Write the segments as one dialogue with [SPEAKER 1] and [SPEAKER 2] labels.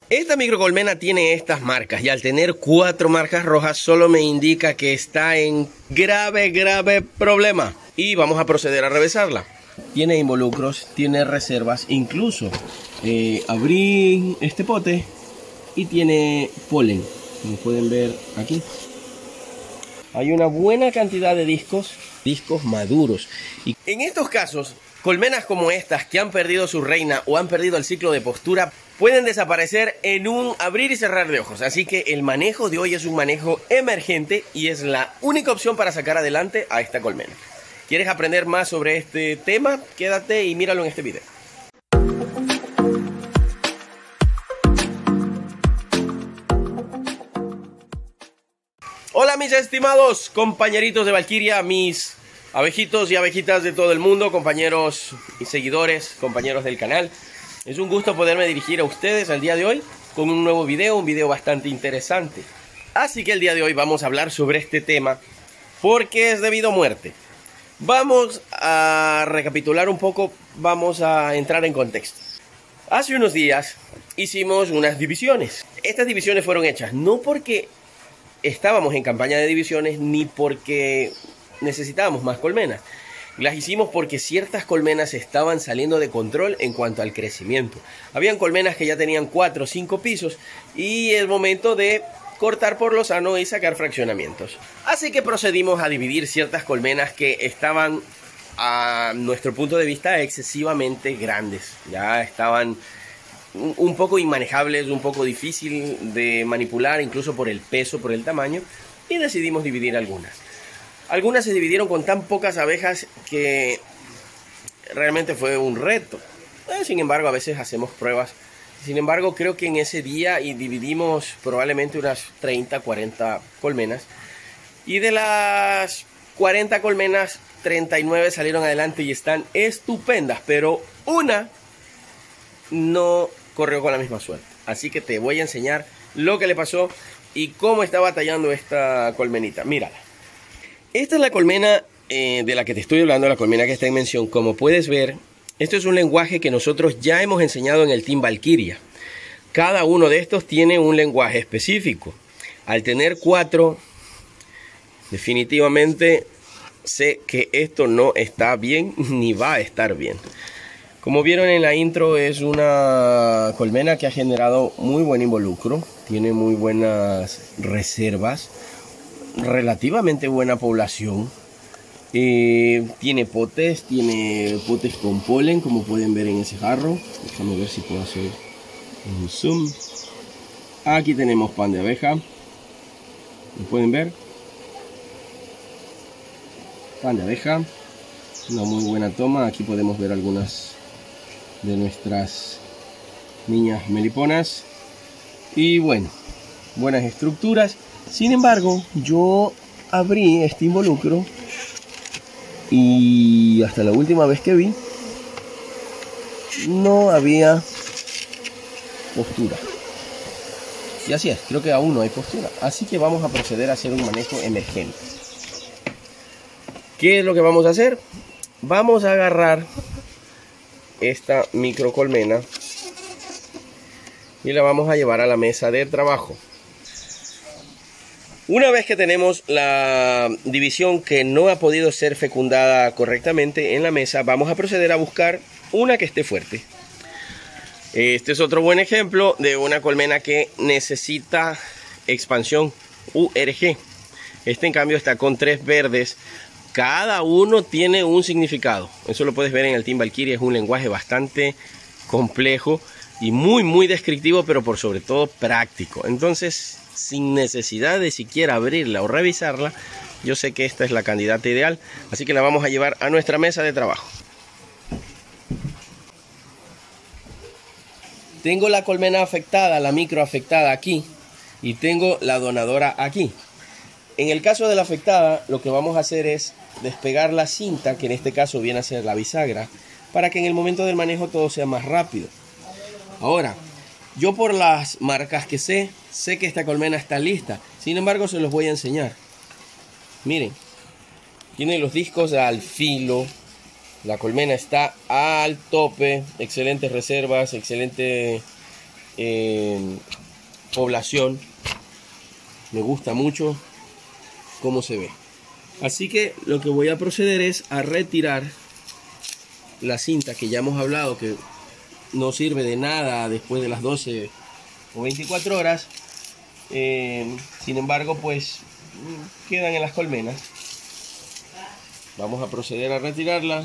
[SPEAKER 1] Esta microcolmena tiene estas marcas y al tener 4 marcas rojas solo me indica que está en grave problema. Y vamos a proceder a revisarla. Tiene involucros, tiene reservas, incluso abrí este pote y tiene polen, como pueden ver aquí. Hay una buena cantidad de discos maduros. Y en estos casos, colmenas como estas que han perdido su reina o han perdido el ciclo de postura pueden desaparecer en un abrir y cerrar de ojos. Así que el manejo de hoy es un manejo emergente y es la única opción para sacar adelante a esta colmena. ¿Quieres aprender más sobre este tema? Quédate y míralo en este video. Hola mis estimados compañeritos de Valkyria, mis abejitos y abejitas de todo el mundo, compañeros y seguidores, compañeros del canal. Es un gusto poderme dirigir a ustedes al día de hoy con un nuevo video, un video bastante interesante. Así que el día de hoy vamos a hablar sobre este tema porque es debido a muerte. Vamos a recapitular un poco, vamos a entrar en contexto. Hace unos días hicimos unas divisiones. Estas divisiones fueron hechas no porque estábamos en campaña de divisiones ni porque necesitábamos más colmenas. Las hicimos porque ciertas colmenas estaban saliendo de control en cuanto al crecimiento. Habían colmenas que ya tenían 4 o 5 pisos y es momento de cortar por lo sano y sacar fraccionamientos. Así que procedimos a dividir ciertas colmenas que estaban, a nuestro punto de vista, excesivamente grandes. Ya estaban un poco inmanejables, un poco difícil de manipular, incluso por el peso, por el tamaño, y decidimos dividir algunas. Algunas se dividieron con tan pocas abejas que realmente fue un reto. Sin embargo, a veces hacemos pruebas. Sin embargo, creo que en ese día dividimos probablemente unas 30, 40 colmenas. Y de las 40 colmenas, 39 salieron adelante y están estupendas. Pero una no corrió con la misma suerte. Así que te voy a enseñar lo que le pasó y cómo está batallando esta colmenita. Mírala. Esta es la colmena de la que te estoy hablando, la colmena que está en mención. Como puedes ver, esto es un lenguaje que nosotros ya hemos enseñado en el Team Valkyria. Cada uno de estos tiene un lenguaje específico. Al tener 4, definitivamente sé que esto no está bien ni va a estar bien. Como vieron en la intro, es una colmena que ha generado muy buen involucro. Tiene muy buenas reservas. Relativamente buena población. Tiene potes con polen, como pueden ver en ese jarro. Déjame ver si puedo hacer un zoom. Aquí tenemos pan de abeja, ¿lo pueden ver? Pan de abeja, una muy buena toma. Aquí podemos ver algunas de nuestras niñas meliponas y bueno, buenas estructuras. Sin embargo, yo abrí este involucro y hasta la última vez que vi no había postura. Y así es, creo que aún no hay postura. Así que vamos a proceder a hacer un manejo emergente. ¿Qué es lo que vamos a hacer? Vamos a agarrar esta microcolmena y la vamos a llevar a la mesa de trabajo. Una vez que tenemos la división que no ha podido ser fecundada correctamente en la mesa, vamos a proceder a buscar una que esté fuerte. Este es otro buen ejemplo de una colmena que necesita expansión, URG. Este en cambio está con 3 verdes. Cada uno tiene un significado. Eso lo puedes ver en el Team Valkyria. Es un lenguaje bastante complejo y muy descriptivo, pero por sobre todo práctico. Entonces, sin necesidad de siquiera abrirla o revisarla, yo sé que esta es la candidata ideal, así que la vamos a llevar a nuestra mesa de trabajo. Tengo la colmena afectada, la micro afectada aquí, y tengo la donadora aquí. En el caso de la afectada, lo que vamos a hacer es despegar la cinta, que en este caso viene a ser la bisagra, para que en el momento del manejo todo sea más rápido. Ahora, yo por las marcas que sé que esta colmena está lista. Sin embargo, se los voy a enseñar. Miren, tiene los discos al filo. La colmena está al tope. Excelentes reservas, excelente población. Me gusta mucho cómo se ve. Así que lo que voy a proceder es a retirar la cinta que ya hemos hablado que no sirve de nada después de las 12 o 24 horas. Sin embargo, pues quedan en las colmenas. Vamos a proceder a retirarla.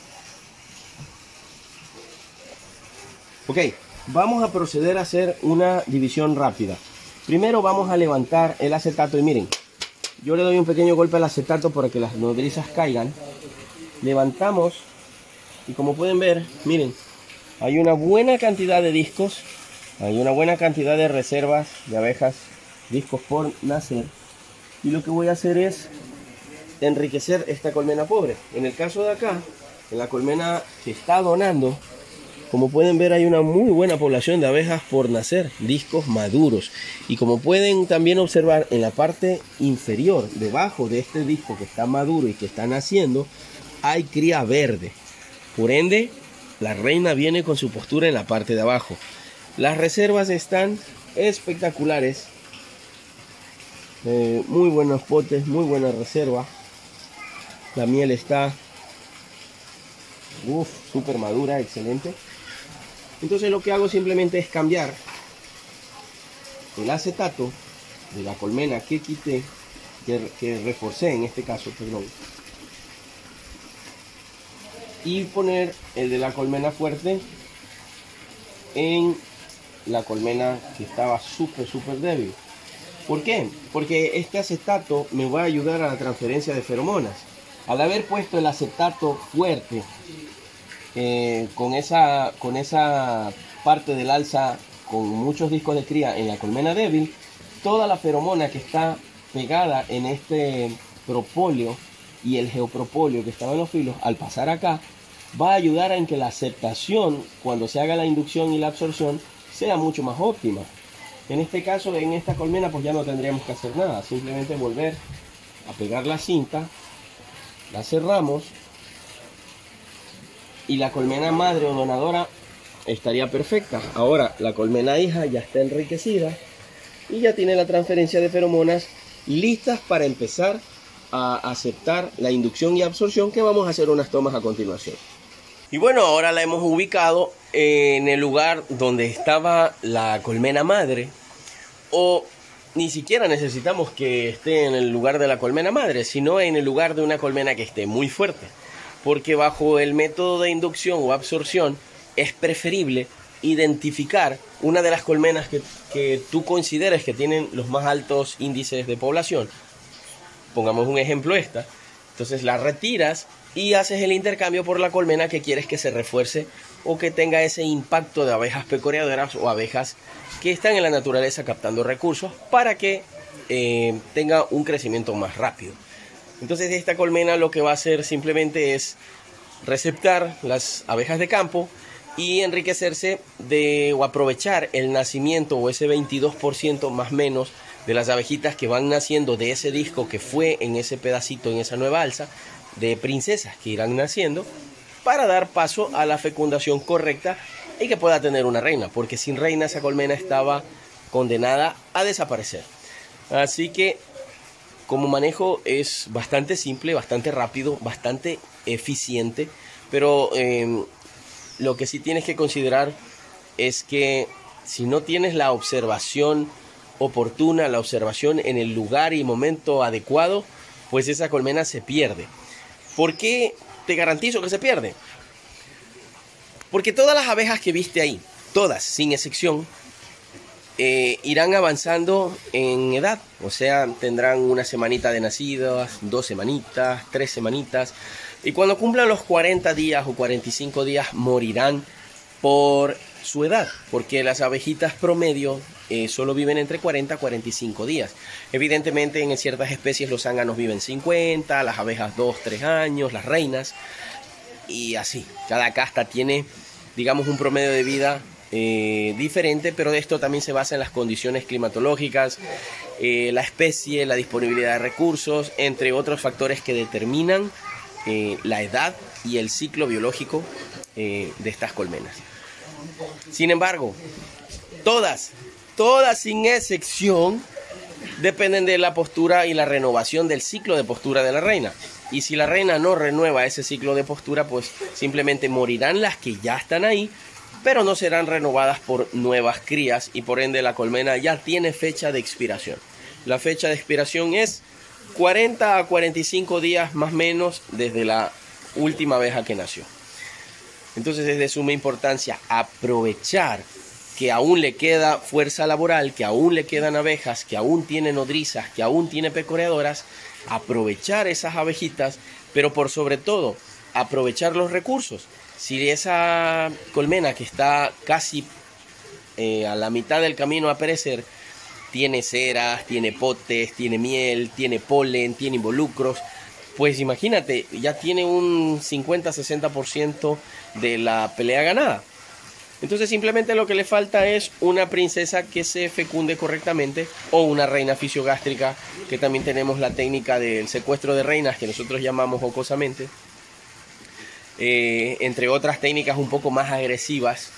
[SPEAKER 1] Ok, vamos a proceder a hacer una división rápida. Primero vamos a levantar el acetato y miren, yo le doy un pequeño golpe al acetato para que las nodrizas caigan. Levantamos y como pueden ver, miren, hay una buena cantidad de discos, hay una buena cantidad de reservas de abejas, discos por nacer. Y lo que voy a hacer es enriquecer esta colmena pobre. En el caso de acá, en la colmena que está donando, como pueden ver, hay una muy buena población de abejas por nacer, discos maduros. Y como pueden también observar, en la parte inferior, debajo de este disco que está maduro y que está naciendo, hay cría verde. Por ende, la reina viene con su postura en la parte de abajo. Las reservas están espectaculares. Muy buenos potes, muy buena reserva. La miel está súper madura, excelente. Entonces lo que hago simplemente es cambiar el acetato de la colmena que quité, que reforcé en este caso, perdón, y poner el de la colmena fuerte en la colmena que estaba súper débil. ¿Por qué? Porque este acetato me va a ayudar a la transferencia de feromonas. Al haber puesto el acetato fuerte con esa parte del alza con muchos discos de cría en la colmena débil, toda la feromona que está pegada en este propóleo y el geopropóleo que estaba en los filos, al pasar acá, va a ayudar en que la aceptación, cuando se haga la inducción y la absorción, sea mucho más óptima. En este caso, en esta colmena, pues ya no tendríamos que hacer nada, simplemente volver a pegar la cinta, la cerramos y la colmena madre o donadora estaría perfecta. Ahora la colmena hija ya está enriquecida y ya tiene la transferencia de feromonas listas para empezar a aceptar la inducción y absorción, que vamos a hacer unas tomas a continuación. Y bueno, ahora la hemos ubicado en el lugar donde estaba la colmena madre, o ni siquiera necesitamos que esté en el lugar de la colmena madre, sino en el lugar de una colmena que esté muy fuerte, porque bajo el método de inducción o absorción es preferible identificar una de las colmenas que tú consideres que tienen los más altos índices de población. Pongamos un ejemplo esta. Entonces la retiras y haces el intercambio por la colmena que quieres que se refuerce o que tenga ese impacto de abejas pecoreadoras o abejas que están en la naturaleza captando recursos para que tenga un crecimiento más rápido. Entonces esta colmena lo que va a hacer simplemente es receptar las abejas de campo y enriquecerse o aprovechar el nacimiento o ese 22% más menos de las abejitas que van naciendo de ese disco que fue en ese pedacito, en esa nueva alza de princesas que irán naciendo, para dar paso a la fecundación correcta y que pueda tener una reina, porque sin reina esa colmena estaba condenada a desaparecer. Así que como manejo es bastante simple, bastante rápido, bastante eficiente, pero lo que sí tienes que considerar es que si no tienes la observación oportuna, la observación en el lugar y momento adecuado, pues esa colmena se pierde. ¿Por qué te garantizo que se pierde? Porque todas las abejas que viste ahí, todas sin excepción, irán avanzando en edad, o sea, tendrán una semanita de nacidas, 2 semanitas, 3 semanitas, y cuando cumplan los 40 días o 45 días morirán por su edad, porque las abejitas promedio solo viven entre 40 a 45 días. Evidentemente en ciertas especies los zánganos viven 50, las abejas 2, 3 años, las reinas, y así. Cada casta tiene, digamos, un promedio de vida diferente, pero esto también se basa en las condiciones climatológicas, la especie, la disponibilidad de recursos, entre otros factores que determinan la edad y el ciclo biológico de estas colmenas. Sin embargo, Todas sin excepción, dependen de la postura y la renovación del ciclo de postura de la reina. Y si la reina no renueva ese ciclo de postura, pues simplemente morirán las que ya están ahí, pero no serán renovadas por nuevas crías y por ende la colmena ya tiene fecha de expiración. La fecha de expiración es 40 a 45 días más o menos desde la última abeja que nació. Entonces es de suma importancia aprovechar que aún le queda fuerza laboral, que aún le quedan abejas, que aún tiene nodrizas, que aún tiene pecoreadoras, aprovechar esas abejitas, pero por sobre todo aprovechar los recursos. Si esa colmena que está casi a la mitad del camino a perecer, tiene ceras, tiene potes, tiene miel, tiene polen, tiene involucros, pues imagínate, ya tiene un 50-60% de la pelea ganada. Entonces simplemente lo que le falta es una princesa que se fecunde correctamente o una reina fisiogástrica, que también tenemos la técnica del secuestro de reinas que nosotros llamamos jocosamente, entre otras técnicas un poco más agresivas,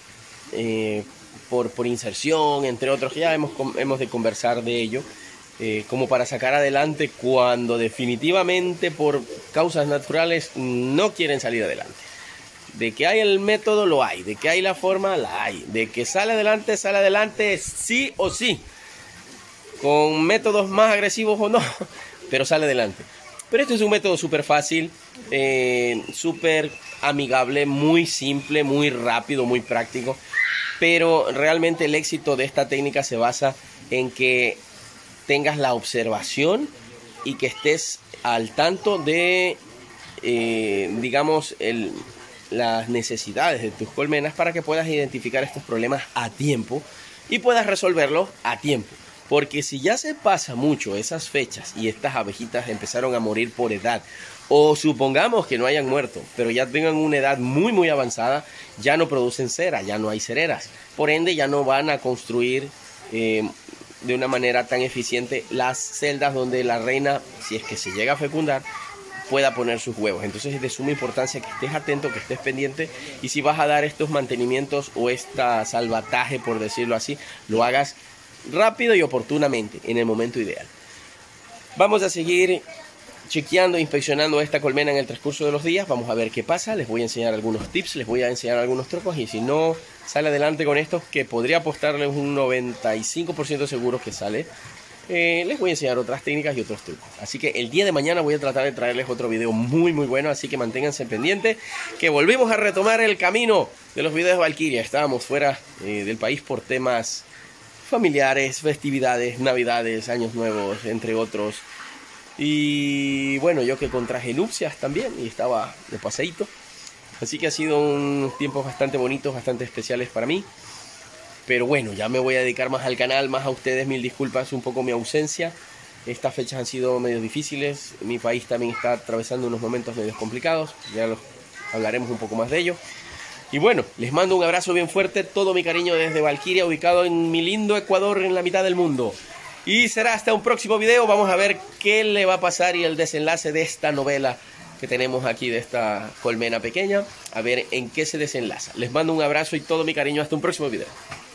[SPEAKER 1] por inserción, entre otros, que ya hemos de conversar de ello, como para sacar adelante cuando definitivamente por causas naturales no quieren salir adelante. De que hay el método, lo hay. De que hay la forma, la hay. De que sale adelante sí o sí. Con métodos más agresivos o no, pero sale adelante. Pero este es un método súper fácil, súper amigable, muy simple, muy rápido, muy práctico. Pero realmente el éxito de esta técnica se basa en que tengas la observación y que estés al tanto de, digamos, las necesidades de tus colmenas para que puedas identificar estos problemas a tiempo y puedas resolverlos a tiempo. Porque si ya se pasa mucho esas fechas y estas abejitas empezaron a morir por edad, o supongamos que no hayan muerto, pero ya tengan una edad muy muy avanzada, ya no producen cera, ya no hay cereras. Por ende ya no van a construir de una manera tan eficiente las celdas donde la reina, si es que se llega a fecundar, pueda poner sus huevos. Entonces es de suma importancia que estés atento, que estés pendiente, y si vas a dar estos mantenimientos o esta salvataje, por decirlo así, lo hagas rápido y oportunamente, en el momento ideal. Vamos a seguir chequeando, inspeccionando esta colmena en el transcurso de los días. Vamos a ver qué pasa. Les voy a enseñar algunos tips, les voy a enseñar algunos trucos, y si no sale adelante con estos, que podría apostarles un 95% seguro que sale, les voy a enseñar otras técnicas y otros trucos. Así que el día de mañana voy a tratar de traerles otro video muy muy bueno, así que manténganse pendientes, que volvemos a retomar el camino de los videos de Valkyria. Estábamos fuera del país por temas familiares, festividades, navidades, años nuevos, entre otros. Y bueno, yo que contraje nupcias también y estaba de paseíto. Así que ha sido un tiempo bastante bonitos, bastante especiales para mí. Pero bueno, ya me voy a dedicar más al canal, más a ustedes. Mil disculpas un poco mi ausencia. Estas fechas han sido medio difíciles. Mi país también está atravesando unos momentos medio complicados. Ya hablaremos un poco más de ello. Y bueno, les mando un abrazo bien fuerte. Todo mi cariño desde Valkyria, ubicado en mi lindo Ecuador, en la mitad del mundo. Y será hasta un próximo video. Vamos a ver qué le va a pasar y el desenlace de esta novela que tenemos aquí, de esta colmena pequeña. A ver en qué se desenlaza. Les mando un abrazo y todo mi cariño. Hasta un próximo video.